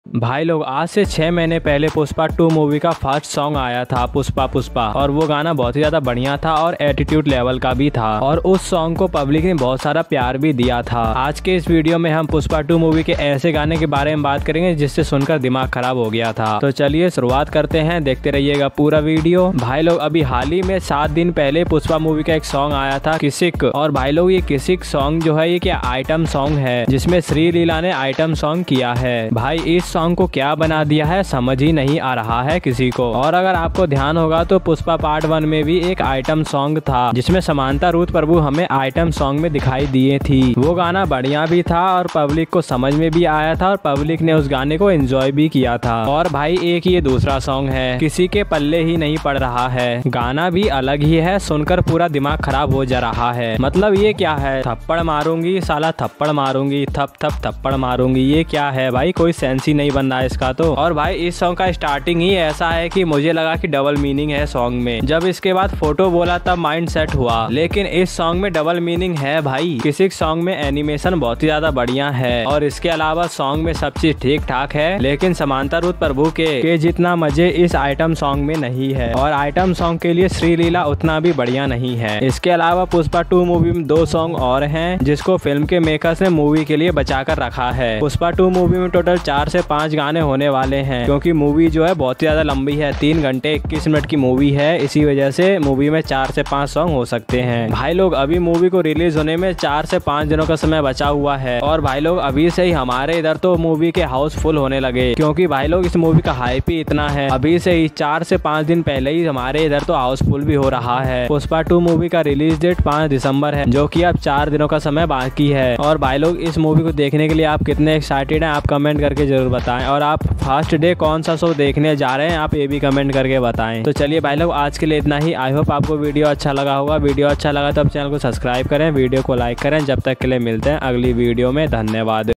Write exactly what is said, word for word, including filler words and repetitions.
भाई लोग आज से छह महीने पहले पुष्पा टू मूवी का फर्स्ट सॉन्ग आया था पुष्पा पुष्पा और वो गाना बहुत ही ज्यादा बढ़िया था और एटीट्यूड लेवल का भी था और उस सॉन्ग को पब्लिक ने बहुत सारा प्यार भी दिया था। आज के इस वीडियो में हम पुष्पा टू मूवी के ऐसे गाने के बारे में बात करेंगे जिससे सुनकर दिमाग खराब हो गया था। तो चलिए शुरुआत करते हैं, देखते रहिएगा पूरा वीडियो। भाई लोग अभी हाल ही में सात दिन पहले पुष्पा मूवी का एक सॉन्ग आया था किसिक, और भाई लोग ये किसिक सॉन्ग जो है ये क्या आइटम सॉन्ग है जिसमें श्री लीला ने आइटम सॉन्ग किया है। भाई इस सॉन्ग को क्या बना दिया है समझ ही नहीं आ रहा है किसी को। और अगर आपको ध्यान होगा तो पुष्पा पार्ट वन में भी एक आइटम सॉन्ग था जिसमें समांता रूथ प्रभु हमें आइटम सॉन्ग में दिखाई दिए थी। वो गाना बढ़िया भी था और पब्लिक को समझ में भी आया था और पब्लिक ने उस गाने को एंजॉय भी किया था। और भाई एक ये दूसरा सॉन्ग है किसी के पल्ले ही नहीं पड़ रहा है, गाना भी अलग ही है, सुनकर पूरा दिमाग खराब हो जा रहा है। मतलब ये क्या है, थप्पड़ मारूंगी साला थप्पड़ मारूंगी, थप थप थप्पड़ मारूंगी, ये क्या है भाई, कोई सेंस ही नहीं बन रहा है इसका तो। और भाई इस सॉन्ग का स्टार्टिंग ही ऐसा है कि मुझे लगा कि डबल मीनिंग है सॉन्ग में, जब इसके बाद फोटो बोला तब माइंड सेट हुआ, लेकिन इस सॉन्ग में डबल मीनिंग है भाई। किसी सॉन्ग में एनिमेशन बहुत ही ज्यादा बढ़िया है और इसके अलावा सॉन्ग में सब चीज ठीक ठाक है, लेकिन समांता रूथ प्रभु के, के जितना मजे इस आइटम सॉन्ग में नहीं है और आइटम सॉन्ग के लिए श्री लीला उतना भी बढ़िया नहीं है। इसके अलावा पुष्पा टू मूवी में दो सॉन्ग और हैं जिसको फिल्म के मेकर्स ने मूवी के लिए बचा कर रखा है। पुष्पा टू मूवी में टोटल चार से पाँच गाने होने वाले हैं क्योंकि मूवी जो है बहुत ही ज्यादा लंबी है, तीन घंटे इक्कीस मिनट की मूवी है, इसी वजह से मूवी में चार से पाँच सॉन्ग हो सकते हैं। भाई लोग अभी मूवी को रिलीज होने में चार से पाँच दिनों का समय बचा हुआ है और भाई लोग अभी से ही हमारे इधर तो मूवी के हाउस फुल होने लगे क्योंकि भाई लोग इस मूवी का हाइप ही इतना है। अभी से ही चार से पाँच दिन पहले ही हमारे इधर तो हाउस फुल भी हो रहा है। पुष्पा टू मूवी का रिलीज डेट पाँच दिसंबर है जो कि अब चार दिनों का समय बाकी है। और भाई लोग इस मूवी को देखने के लिए आप कितने एक्साइटेड हैं आप कमेंट करके जरूर बताएं, और आप फर्स्ट डे कौन सा शो देखने जा रहे हैं आप ये भी कमेंट करके बताएं। तो चलिए भाई लोग आज के लिए इतना ही। आई होप आपको वीडियो अच्छा लगा होगा। वीडियो अच्छा लगा तो आप चैनल को सब्सक्राइब करें, वीडियो को लाइक करें। जब तक के लिए मिलते हैं अगली वीडियो में, धन्यवाद।